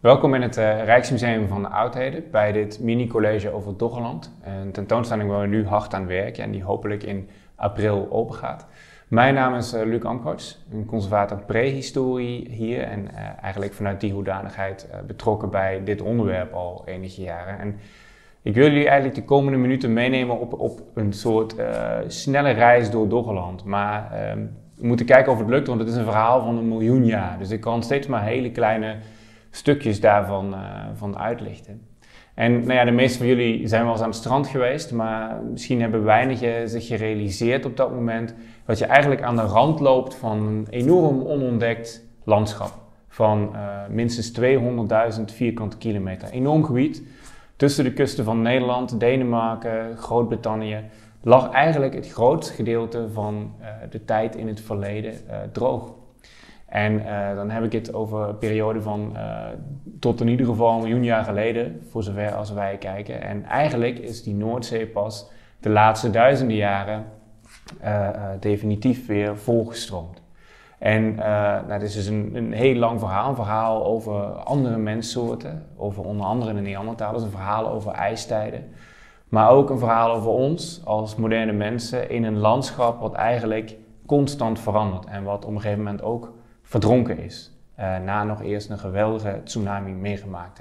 Welkom in het Rijksmuseum van de Oudheden bij dit mini-college over Doggerland. Een tentoonstelling waar we nu hard aan werken en die hopelijk in april open gaat. Mijn naam is Luc Amkroos, een conservator prehistorie hier en eigenlijk vanuit die hoedanigheid betrokken bij dit onderwerp al enige jaren. En ik wil jullie eigenlijk de komende minuten meenemen op een soort snelle reis door Doggerland. Maar we moeten kijken of het lukt, want het is een verhaal van 1 miljoen jaar. Dus ik kan steeds maar hele kleine stukjes daarvan van uitlichten. En nou ja, de meeste van jullie zijn wel eens aan het strand geweest, maar misschien hebben weinigen zich gerealiseerd op dat moment dat je eigenlijk aan de rand loopt van een enorm onontdekt landschap van minstens 200.000 vierkante kilometer. Enorm gebied. Tussen de kusten van Nederland, Denemarken, Groot-Brittannië lag eigenlijk het grootste gedeelte van de tijd in het verleden droog. En dan heb ik het over een periode van tot in ieder geval 1 miljoen jaar geleden, voor zover als wij kijken. En eigenlijk is die Noordzee pas de laatste duizenden jaren definitief weer volgestroomd. En dit is dus een heel lang verhaal, een verhaal over andere menssoorten, over onder andere de Neandertalers, een verhaal over ijstijden. Maar ook een verhaal over ons als moderne mensen in een landschap wat eigenlijk constant verandert en wat op een gegeven moment ook verdronken is. Na nog eerst een geweldige tsunami meegemaakt te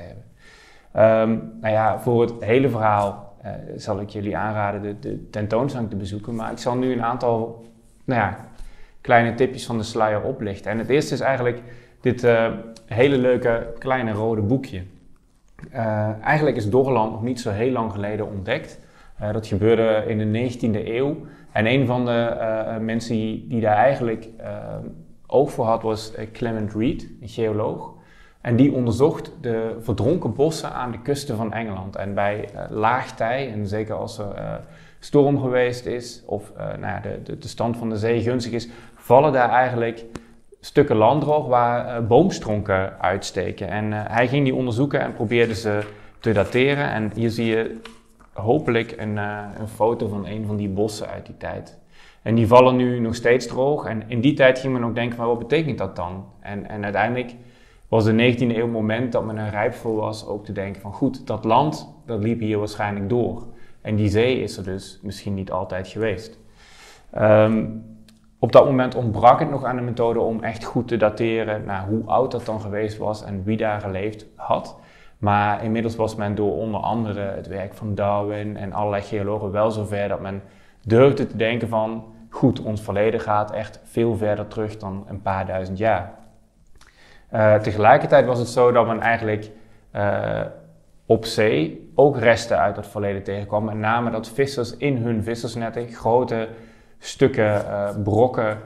hebben. Voor het hele verhaal zal ik jullie aanraden de tentoonstelling te bezoeken. Maar ik zal nu een aantal kleine tipjes van de sluier oplichten. En het eerste is eigenlijk dit hele leuke kleine rode boekje. Eigenlijk is Doggerland nog niet zo heel lang geleden ontdekt. Dat gebeurde in de 19e eeuw. En een van de mensen die daar eigenlijk oog voor had was Clement Reid, een geoloog. En die onderzocht de verdronken bossen aan de kusten van Engeland. En bij laagtij, en zeker als er storm geweest is of de stand van de zee gunstig is, vallen daar eigenlijk stukken land droog waar boomstronken uitsteken. En hij ging die onderzoeken en probeerde ze te dateren. En hier zie je hopelijk een foto van een van die bossen uit die tijd. En die vallen nu nog steeds droog. En in die tijd ging men ook denken van wat betekent dat dan? En uiteindelijk was de 19e eeuw het moment dat men er rijp voor was ook te denken van goed, dat land dat liep hier waarschijnlijk door. En die zee is er dus misschien niet altijd geweest. Op dat moment ontbrak het nog aan de methode om echt goed te dateren hoe oud dat dan geweest was en wie daar geleefd had. Maar inmiddels was men door onder andere het werk van Darwin en allerlei geologen wel zover dat men durfde te denken van goed, ons verleden gaat echt veel verder terug dan een paar duizend jaar. Tegelijkertijd was het zo dat men eigenlijk op zee ook resten uit het verleden tegenkwam. Met name dat vissers in hun vissersnetten grote stukken brokken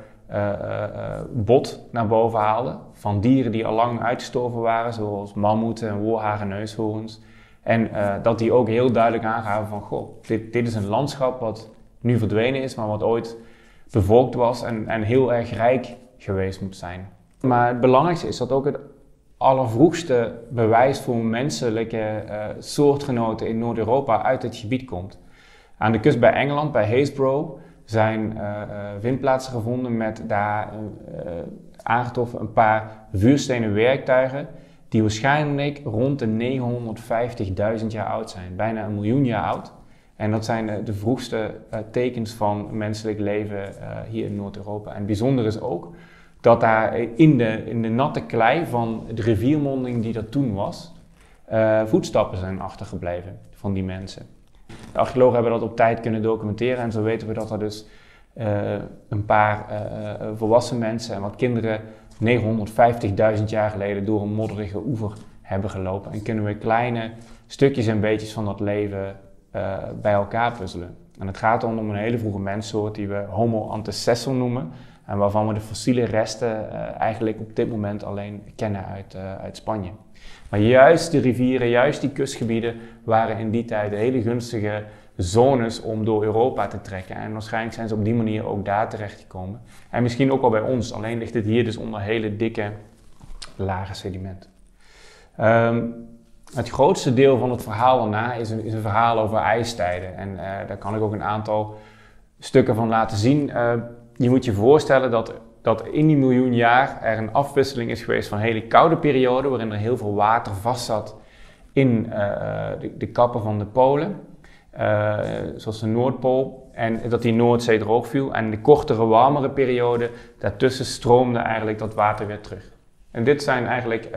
bot naar boven haalden. Van dieren die al lang uitgestorven waren, zoals mammoeten en woelhagen neushoorns. En dat die ook heel duidelijk aangaven van goh, dit is een landschap wat nu verdwenen is, maar wat ooit bevolkt was en heel erg rijk geweest moet zijn. Maar het belangrijkste is dat ook het allervroegste bewijs voor menselijke soortgenoten in Noord-Europa uit het gebied komt. Aan de kust bij Engeland, bij Haysbro, zijn vindplaatsen gevonden met daar aangetroffen een paar vuurstenen werktuigen die waarschijnlijk rond de 950.000 jaar oud zijn, bijna 1 miljoen jaar oud. En dat zijn de vroegste tekens van menselijk leven hier in Noord-Europa. En het bijzondere is ook dat daar in de natte klei van de riviermonding die er toen was, voetstappen zijn achtergebleven van die mensen. De archeologen hebben dat op tijd kunnen documenteren en zo weten we dat er dus een paar volwassen mensen en wat kinderen 950.000 jaar geleden door een modderige oever hebben gelopen. En kunnen we kleine stukjes en beetjes van dat leven bij elkaar puzzelen. En het gaat dan om een hele vroege menssoort die we Homo antecessor noemen. En waarvan we de fossiele resten eigenlijk op dit moment alleen kennen uit Spanje. Maar juist de rivieren, juist die kustgebieden waren in die tijd hele gunstige zones om door Europa te trekken. En waarschijnlijk zijn ze op die manier ook daar terechtgekomen. En misschien ook al bij ons, alleen ligt het hier dus onder hele dikke lagen sediment. Het grootste deel van het verhaal daarna is een verhaal over ijstijden. En daar kan ik ook een aantal stukken van laten zien. Je moet je voorstellen dat dat in die miljoen jaar er een afwisseling is geweest van hele koude perioden, waarin er heel veel water vast zat in de kappen van de polen, zoals de Noordpool, en dat die Noordzee droog viel. En de kortere, warmere periode, daartussen stroomde eigenlijk dat water weer terug. En dit zijn eigenlijk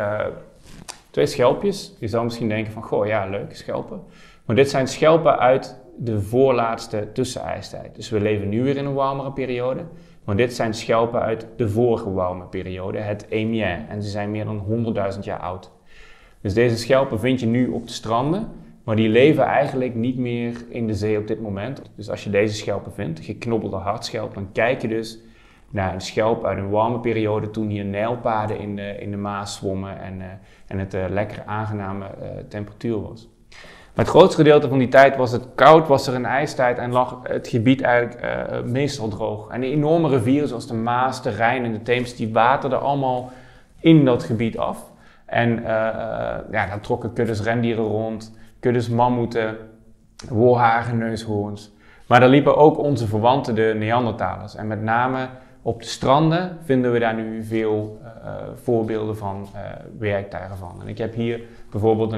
2 schelpjes. Je zou misschien denken van, goh, ja, leuke schelpen. Maar dit zijn schelpen uit de voorlaatste tussenijstijd. Dus we leven nu weer in een warmere periode. Maar dit zijn schelpen uit de vorige warme periode, het Eemien. En ze zijn meer dan 100.000 jaar oud. Dus deze schelpen vind je nu op de stranden, maar die leven eigenlijk niet meer in de zee op dit moment. Dus als je deze schelpen vindt, geknobbelde hartschelpen, dan kijk je dus naar een schelp uit een warme periode toen hier nijlpaarden in de Maas zwommen en het lekker aangename temperatuur was. Maar het grootste gedeelte van die tijd was het koud, was er een ijstijd en lag het gebied eigenlijk meestal droog. En de enorme rivieren zoals de Maas, de Rijn en de Theems, die waterden allemaal in dat gebied af. En daar trokken kuddes rendieren rond, kuddes mammoeten, wolhagen, neushoorns. Maar daar liepen ook onze verwanten, de Neandertalers. En met name op de stranden vinden we daar nu veel voorbeelden van, werktuigen van. En ik heb hier bijvoorbeeld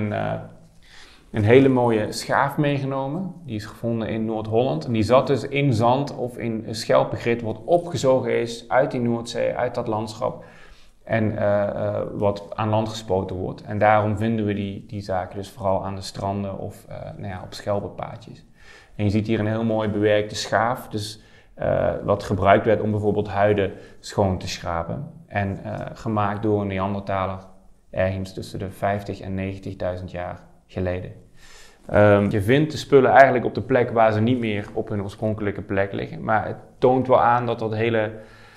een hele mooie schaaf meegenomen. Die is gevonden in Noord-Holland. En die zat dus in zand of in een schelpengrit wat opgezogen is uit die Noordzee, uit dat landschap. En wat aan land gespoten wordt. En daarom vinden we die zaken dus vooral aan de stranden of op schelpenpaadjes. En je ziet hier een heel mooi bewerkte schaaf. Dus wat gebruikt werd om bijvoorbeeld huiden schoon te schrapen. En gemaakt door een Neandertaler ergens tussen de 50 en 90.000 jaar geleden. Je vindt de spullen eigenlijk op de plek waar ze niet meer op hun oorspronkelijke plek liggen. Maar het toont wel aan dat dat hele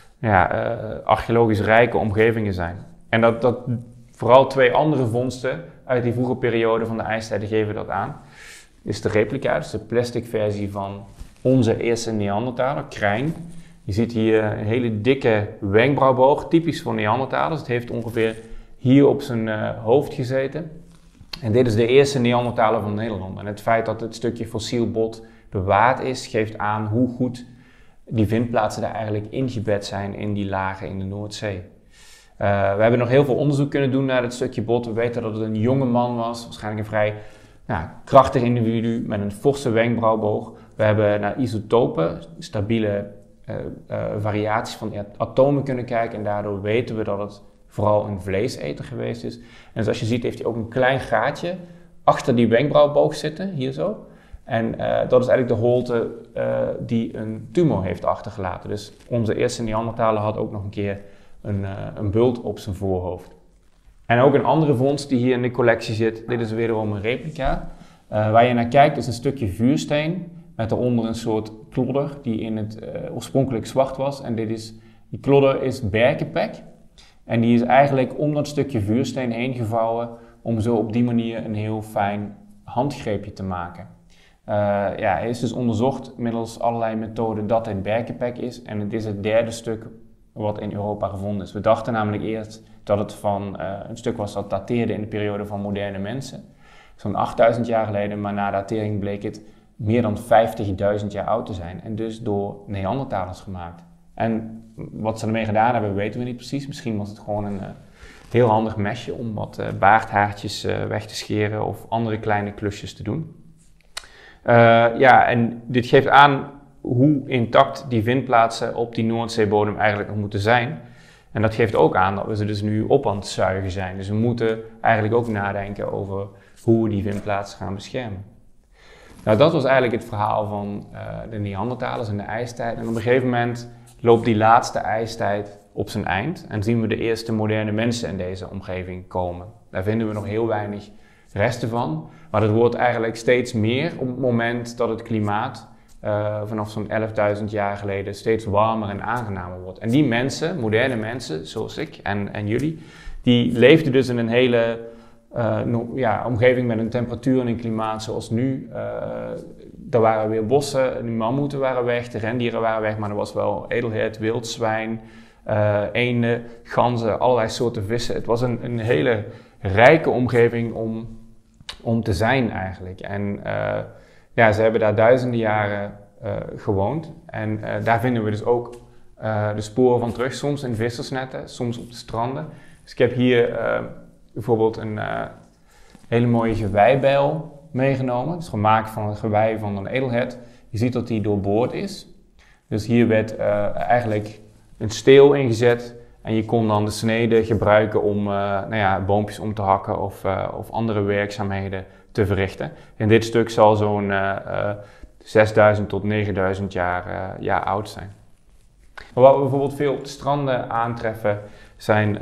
archeologisch rijke omgevingen zijn. En dat vooral 2 andere vondsten uit die vroege periode van de ijstijden geven dat aan. Is de replica, dus de plastic versie van onze eerste Neandertaler, Krijn. Je ziet hier een hele dikke wenkbrauwboog, typisch voor Neandertalers. Het heeft ongeveer hier op zijn hoofd gezeten. En dit is de eerste Neandertaler van Nederland. En het feit dat het stukje fossiel bot bewaard is, geeft aan hoe goed die vindplaatsen daar eigenlijk ingebed zijn in die lagen in de Noordzee. We hebben nog heel veel onderzoek kunnen doen naar dit stukje bot. We weten dat het een jonge man was, waarschijnlijk een vrij krachtig individu met een forse wenkbrauwboog. We hebben naar isotopen, stabiele variaties van atomen kunnen kijken en daardoor weten we dat het vooral een vleeseter geweest is. En zoals je ziet heeft hij ook een klein gaatje achter die wenkbrauwboog zitten, hier zo. En dat is eigenlijk de holte die een tumor heeft achtergelaten. Dus onze eerste Neandertaler had ook nog een keer een bult op zijn voorhoofd. En ook een andere vondst die hier in de collectie zit, dit is wederom een replica. Waar je naar kijkt is een stukje vuursteen met daaronder een soort klodder die in het oorspronkelijk zwart was. En die klodder is berkenpek. En die is eigenlijk om dat stukje vuursteen heen gevouwen om zo op die manier een heel fijn handgreepje te maken. Hij is dus onderzocht middels allerlei methoden dat het berkenpek is. En het is het 3e stuk wat in Europa gevonden is. We dachten namelijk eerst dat het van een stuk was dat dateerde in de periode van moderne mensen. Zo'n 8000 jaar geleden, maar na datering bleek het meer dan 50.000 jaar oud te zijn. En dus door Neandertalers gemaakt. En wat ze ermee gedaan hebben, weten we niet precies. Misschien was het gewoon een heel handig mesje om wat baardhaartjes weg te scheren of andere kleine klusjes te doen. En dit geeft aan hoe intact die vindplaatsen op die Noordzeebodem eigenlijk nog moeten zijn. En dat geeft ook aan dat we ze dus nu op aan het zuigen zijn. Dus we moeten eigenlijk ook nadenken over hoe we die vindplaatsen gaan beschermen. Nou, dat was eigenlijk het verhaal van de Neandertalers en de ijstijd. En op een gegeven moment loopt die laatste ijstijd op zijn eind en zien we de eerste moderne mensen in deze omgeving komen. Daar vinden we nog heel weinig resten van, maar het wordt eigenlijk steeds meer op het moment dat het klimaat vanaf zo'n 11.000 jaar geleden steeds warmer en aangenamer wordt. En die mensen, moderne mensen zoals ik en jullie, die leefden dus in een hele omgeving met een temperatuur en een klimaat zoals nu. Er waren weer bossen, de mammoeten waren weg, de rendieren waren weg, maar er was wel edelhert, wild zwijn, eenden, ganzen, allerlei soorten vissen. Het was een hele rijke omgeving om te zijn eigenlijk. En ze hebben daar duizenden jaren gewoond. En daar vinden we dus ook de sporen van terug, soms in vissersnetten, soms op de stranden. Dus ik heb hier bijvoorbeeld een hele mooie geweibijl meegenomen. Het is gemaakt van het gewei van een edelhert. Je ziet dat die doorboord is. Dus hier werd eigenlijk een steel ingezet en je kon dan de snede gebruiken om boompjes om te hakken of andere werkzaamheden te verrichten. En dit stuk zal zo'n 6000 tot 9000 jaar oud zijn. Maar wat we bijvoorbeeld veel op de stranden aantreffen zijn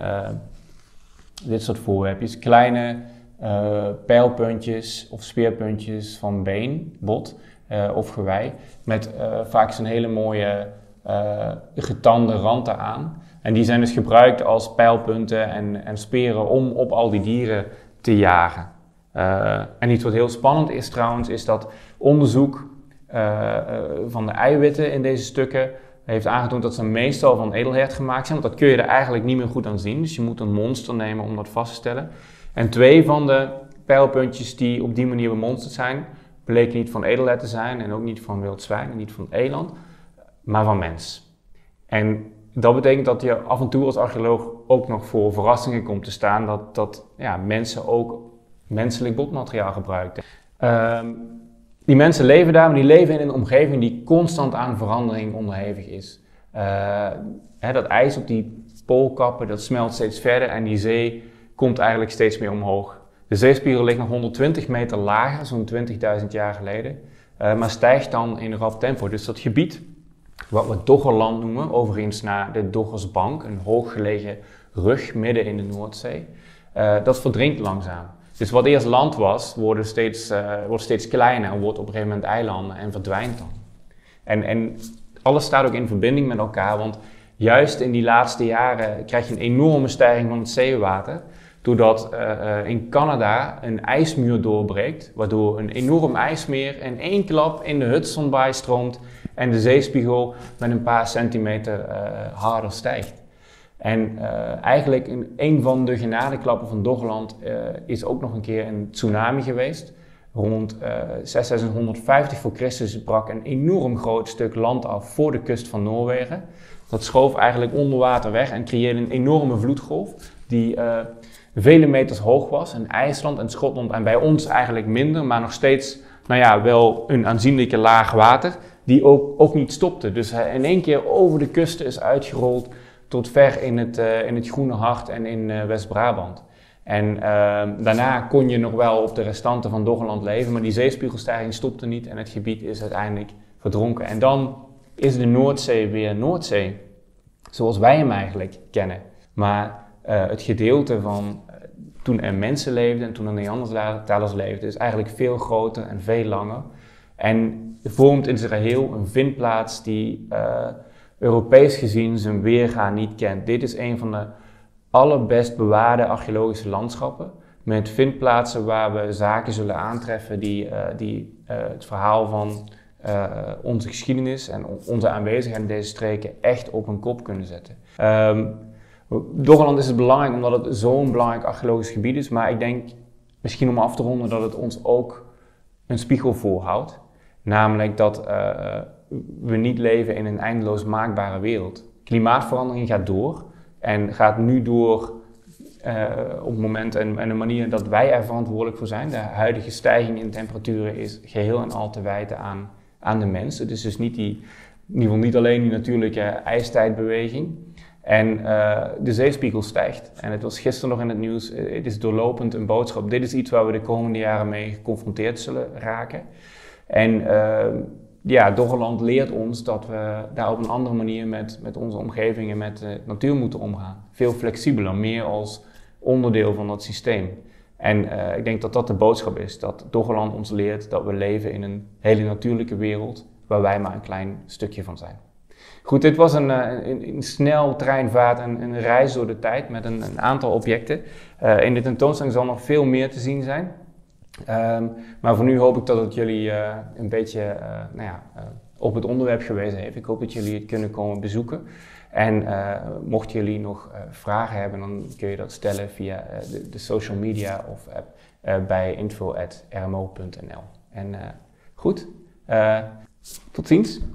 dit soort voorwerpjes. Kleine pijlpuntjes of speerpuntjes van been, bot of gewei. Met vaak zo'n hele mooie getande rand eraan. En die zijn dus gebruikt als pijlpunten en speren om op al die dieren te jagen. En iets wat heel spannend is trouwens, is dat onderzoek van de eiwitten in deze stukken heeft aangetoond dat ze meestal van edelhert gemaakt zijn. Want dat kun je er eigenlijk niet meer goed aan zien. Dus je moet een monster nemen om dat vast te stellen. En 2 van de pijlpuntjes die op die manier bemonsterd zijn, bleken niet van edelhert te zijn en ook niet van wild zwijn en niet van eland, maar van mens. En dat betekent dat je af en toe als archeoloog ook nog voor verrassingen komt te staan dat mensen ook menselijk botmateriaal gebruikten. Die mensen leven daar, maar die leven in een omgeving die constant aan verandering onderhevig is. Dat ijs op die poolkappen, dat smelt steeds verder en die zee komt eigenlijk steeds meer omhoog. De zeespiegel ligt nog 120 meter lager, zo'n 20.000 jaar geleden, maar stijgt dan in rap tempo. Dus dat gebied, wat we Doggerland noemen, overigens naar de Doggersbank, een hooggelegen rug midden in de Noordzee, dat verdrinkt langzaam. Dus wat eerst land was, wordt steeds kleiner en wordt op een gegeven moment eilanden en verdwijnt dan. En alles staat ook in verbinding met elkaar, want juist in die laatste jaren krijg je een enorme stijging van het zeewater, doordat in Canada een ijsmuur doorbreekt, waardoor een enorm ijsmeer in 1 klap in de Hudson Baai stroomt en de zeespiegel met een paar centimeter harder stijgt. En eigenlijk in een van de genadeklappen van Doggerland is ook nog een keer een tsunami geweest. Rond 6650 voor Christus brak een enorm groot stuk land af voor de kust van Noorwegen. Dat schoof eigenlijk onder water weg en creëerde een enorme vloedgolf die vele meters hoog was in IJsland en Schotland en bij ons eigenlijk minder, maar nog steeds wel een aanzienlijke laag water die ook niet stopte. Dus hij in één keer over de kusten is uitgerold tot ver in het Groene Hart en in West-Brabant. En daarna kon je nog wel op de restanten van Doggerland leven, maar die zeespiegelstijging stopte niet en het gebied is uiteindelijk verdronken. En dan is de Noordzee weer Noordzee, zoals wij hem eigenlijk kennen. Maar het gedeelte van toen er mensen leefden en toen er Neandertalers leefden is eigenlijk veel groter en veel langer. En vormt in zijn geheel een vindplaats die Europees gezien zijn weerga niet kent. Dit is een van de allerbest bewaarde archeologische landschappen met vindplaatsen waar we zaken zullen aantreffen die het verhaal van onze geschiedenis en onze aanwezigheid in deze streken echt op een kop kunnen zetten. Doggerland is het belangrijk omdat het zo'n belangrijk archeologisch gebied is, maar ik denk misschien om af te ronden dat het ons ook een spiegel voorhoudt. Namelijk dat we niet leven in een eindeloos maakbare wereld. Klimaatverandering gaat door en gaat nu door op het moment en een manier dat wij er verantwoordelijk voor zijn. De huidige stijging in temperaturen is geheel en al te wijten aan de mens. Het is dus niet alleen die natuurlijke ijstijdbeweging. En de zeespiegel stijgt. En het was gisteren nog in het nieuws, het is doorlopend een boodschap. Dit is iets waar we de komende jaren mee geconfronteerd zullen raken. En Doggerland leert ons dat we daar op een andere manier met onze omgeving en met de natuur moeten omgaan. Veel flexibeler, meer als onderdeel van dat systeem. En ik denk dat dat de boodschap is, dat Doggerland ons leert dat we leven in een hele natuurlijke wereld waar wij maar een klein stukje van zijn. Goed, dit was een snel treinvaart en een reis door de tijd met een aantal objecten. In de tentoonstelling zal nog veel meer te zien zijn. Maar voor nu hoop ik dat het jullie een beetje op het onderwerp gewezen heeft. Ik hoop dat jullie het kunnen komen bezoeken. En mochten jullie nog vragen hebben, dan kun je dat stellen via de social media of bij info@rmo.nl. En goed, tot ziens.